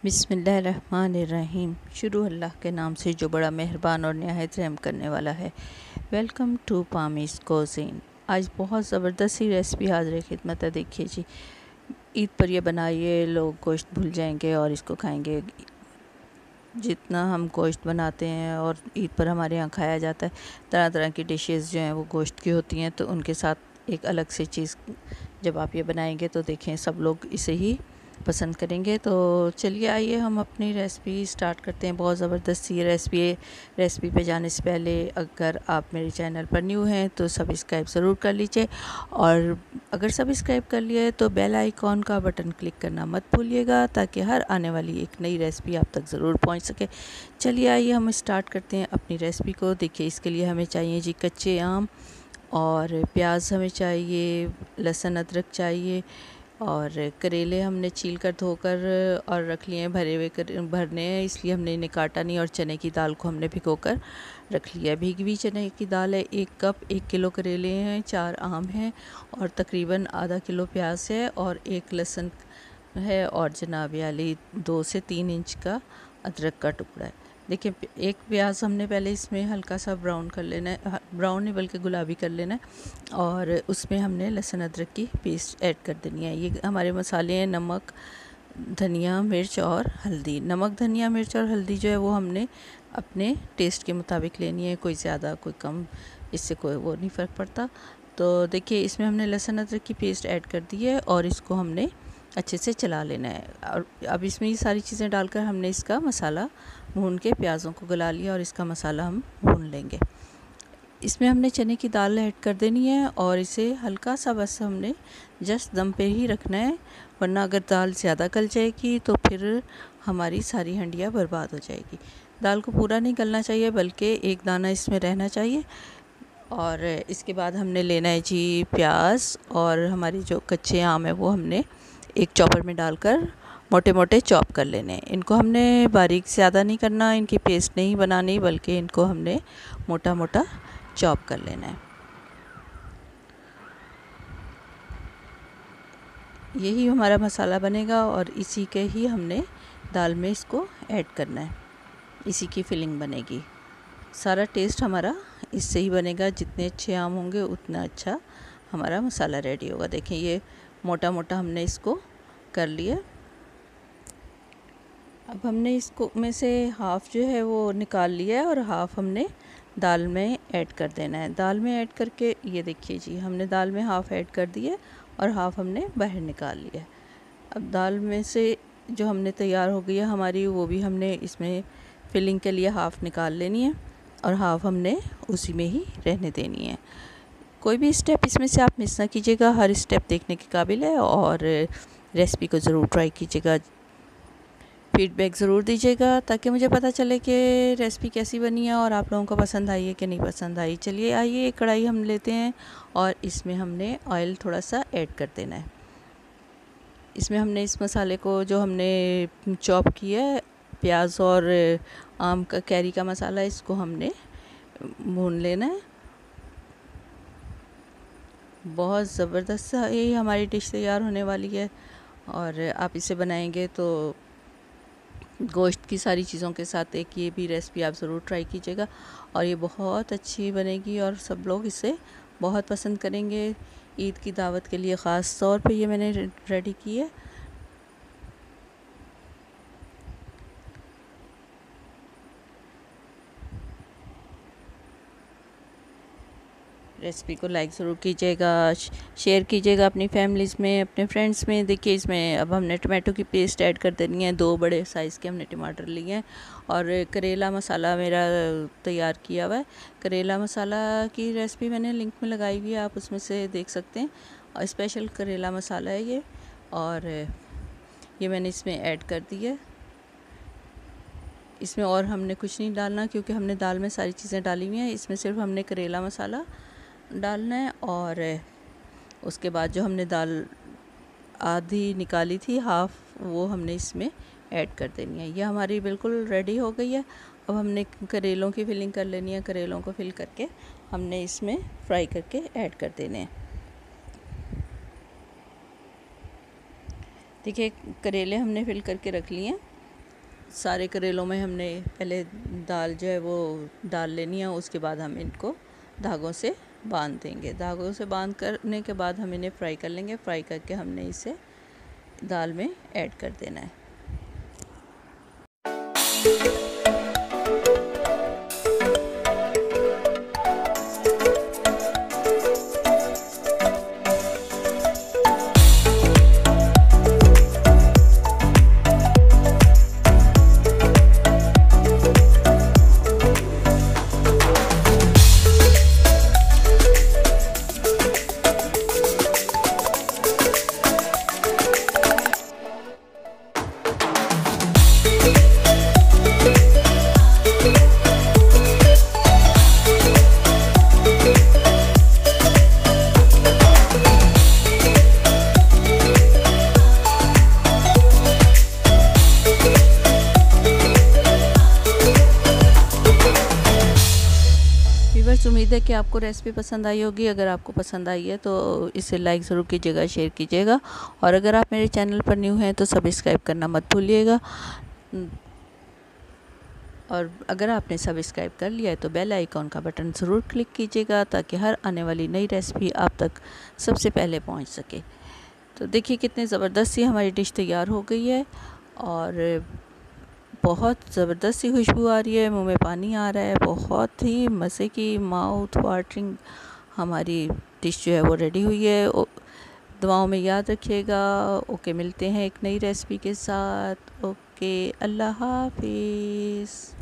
बिस्मिल्लाहिर्रहमानिर्रहीम। शुरू अल्लाह के नाम से जो बड़ा मेहरबान और निहायत रहम करने वाला है। Welcome to Pammi's cuisine. आज बहुत ज़बरदस्त सी रेसिपी हाज़िर खिदमत है। देखिए जी, ईद पर ये बनाइए, लोग गोश्त भूल जाएंगे और इसको खाएंगे। जितना हम गोश्त बनाते हैं और ईद पर हमारे यहाँ खाया जाता है, तरह तरह की डिशेस जो हैं वो गोश्त की होती हैं, तो उनके साथ एक अलग सी चीज़ जब आप ये बनाएंगे तो देखें सब लोग इसे ही पसंद करेंगे। तो चलिए आइए हम अपनी रेसिपी स्टार्ट करते हैं। बहुत ज़बरदस्त सी रेसिपी पे जाने से पहले अगर आप मेरे चैनल पर न्यू हैं तो सब्सक्राइब ज़रूर कर लीजिए, और अगर सब्सक्राइब कर लिए तो बेल आइकॉन का बटन क्लिक करना मत भूलिएगा, ताकि हर आने वाली एक नई रेसिपी आप तक ज़रूर पहुंच सके। चलिए आइए हम स्टार्ट करते हैं अपनी रेसिपी को। देखिए, इसके लिए हमें चाहिए जी कच्चे आम और प्याज हमें चाहिए, लहसुन अदरक चाहिए, और करेले हमने छील कर धोकर और रख लिए हैं। भरने हैं, इसलिए हमने इन्हें काटा नहीं। और चने की दाल को हमने भिगोकर रख लिया। भीगी हुई चने की दाल है 1 कप, 1 किलो करेले हैं, 4 आम हैं, और तकरीबन आधा किलो प्याज है, और 1 लहसुन है, और जनाब वाली 2 से 3 इंच का अदरक का टुकड़ा है। देखिए, एक प्याज हमने पहले इसमें हल्का सा ब्राउन कर लेना है, ब्राउन नहीं बल्कि गुलाबी कर लेना है, और उसमें हमने लहसुन अदरक की पेस्ट ऐड कर देनी है। ये हमारे मसाले हैं नमक, धनिया, मिर्च और हल्दी। नमक, धनिया, मिर्च और हल्दी जो है वो हमने अपने टेस्ट के मुताबिक लेनी है, कोई ज़्यादा कोई कम, इससे कोई वो नहीं फ़र्क पड़ता। तो देखिए, इसमें हमने लहसुन अदरक की पेस्ट ऐड कर दी है, और इसको हमने अच्छे से चला लेना है। और अब इसमें ये सारी चीज़ें डालकर हमने इसका मसाला भून के प्याज़ों को गला लिया, और इसका मसाला हम भून लेंगे। इसमें हमने चने की दाल ऐड कर देनी है, और इसे हल्का सा बस हमने जस्ट दम पे ही रखना है, वरना अगर दाल ज़्यादा गल जाएगी तो फिर हमारी सारी हंडिया बर्बाद हो जाएगी। दाल को पूरा नहीं गलना चाहिए, बल्कि एक दाना इसमें रहना चाहिए। और इसके बाद हमने लेना है जी प्याज, और हमारी जो कच्चे आम है वो हमने एक चॉपर में डालकर मोटे मोटे चॉप कर लेने हैं। इनको हमने बारीक ज़्यादा नहीं करना, इनकी पेस्ट नहीं बनानी, बल्कि इनको हमने मोटा मोटा चॉप कर लेना है। यही हमारा मसाला बनेगा, और इसी के ही हमने दाल में इसको ऐड करना है, इसी की फिलिंग बनेगी। सारा टेस्ट हमारा इससे ही बनेगा। जितने अच्छे आम होंगे उतना अच्छा हमारा मसाला रेडी होगा। देखें, ये मोटा मोटा हमने इसको कर लिया। अब हमने इसको में से हाफ़ जो है वो निकाल लिया है, और हाफ़ हमने दाल में ऐड कर देना है। दाल में ऐड करके ये देखिए जी, हमने दाल में हाफ़ ऐड कर दी है, और हाफ़ हमने बाहर निकाल लिया है। अब दाल में से जो हमने तैयार हो गई है हमारी, वो भी हमने इसमें फिलिंग के लिए हाफ़ निकाल लेनी है, और हाफ़ हमने उसी में ही रहने देनी है। कोई भी स्टेप इसमें से आप मिस ना कीजिएगा, हर स्टेप देखने के काबिल है, और रेसिपी को ज़रूर ट्राई कीजिएगा। फीडबैक ज़रूर दीजिएगा, ताकि मुझे पता चले कि रेसिपी कैसी बनी है और आप लोगों को पसंद आई है कि नहीं पसंद आई। चलिए आइए, एक कढ़ाई हम लेते हैं, और इसमें हमने ऑयल थोड़ा सा ऐड कर देना है। इसमें हमने इस मसाले को जो हमने चॉप किया है, प्याज और आम का कैरी का मसाला, इसको हमने भून लेना है। बहुत ज़बरदस्त ये हमारी डिश तैयार होने वाली है, और आप इसे बनाएंगे तो गोश्त की सारी चीज़ों के साथ एक ये भी रेसिपी आप ज़रूर ट्राई कीजिएगा, और ये बहुत अच्छी बनेगी, और सब लोग इसे बहुत पसंद करेंगे। ईद की दावत के लिए ख़ास तौर पे ये मैंने रेडी की है। रेसिपी को लाइक ज़रूर कीजिएगा, शेयर कीजिएगा अपनी फैमिलीज़ में, अपने फ्रेंड्स में। देखिए, इसमें अब हमने टमाटो की पेस्ट ऐड कर देनी है। 2 बड़े साइज़ के हमने टमाटर लिए हैं, और करेला मसाला मेरा तैयार किया हुआ है। करेला मसाला की रेसिपी मैंने लिंक में लगाई हुई है, आप उसमें से देख सकते हैं। और स्पेशल करेला मसाला है ये, और ये मैंने इसमें ऐड कर दी है। इसमें और हमने कुछ नहीं डालना, क्योंकि हमने दाल में सारी चीज़ें डाली हुई हैं। इसमें सिर्फ हमने करेला मसाला डालना है, और उसके बाद जो हमने दाल आधी निकाली थी, हाफ़, वो हमने इसमें ऐड कर देनी है। ये हमारी बिल्कुल रेडी हो गई है। अब हमने करेलों की फिलिंग कर लेनी है। करेलों को फिल करके हमने इसमें फ्राई करके ऐड कर देने हैं। देखिए, करेले हमने फिल करके रख लिए हैं, सारे करेलों में हमने पहले दाल जो है वो डाल लेनी है, उसके बाद हम इनको धागों से बांध देंगे। धागों से बांध करने के बाद हम इन्हें फ्राई कर लेंगे। फ्राई करके हमने इसे दाल में ऐड कर देना है। व्यूअर्स, उम्मीद है कि आपको रेसिपी पसंद आई होगी। अगर आपको पसंद आई है तो इसे लाइक ज़रूर कीजिएगा, शेयर कीजिएगा, और अगर आप मेरे चैनल पर न्यू हैं तो सब्सक्राइब करना मत भूलिएगा। और अगर आपने सब्सक्राइब कर लिया है तो बेल आइकॉन का बटन ज़रूर क्लिक कीजिएगा, ताकि हर आने वाली नई रेसिपी आप तक सबसे पहले पहुंच सके। तो देखिए कितनी ज़बरदस्त सी हमारी डिश तैयार हो गई है, और बहुत ज़बरदस्त सी खुशबू आ रही है, मुंह में पानी आ रहा है। बहुत ही मज़े की, माउथ वाटरिंग हमारी डिश जो है वो रेडी हुई है। दुआओं में याद रखिएगा। ओके, मिलते हैं एक नई रेसिपी के साथ। ओके, अल्लाह हाफिज़।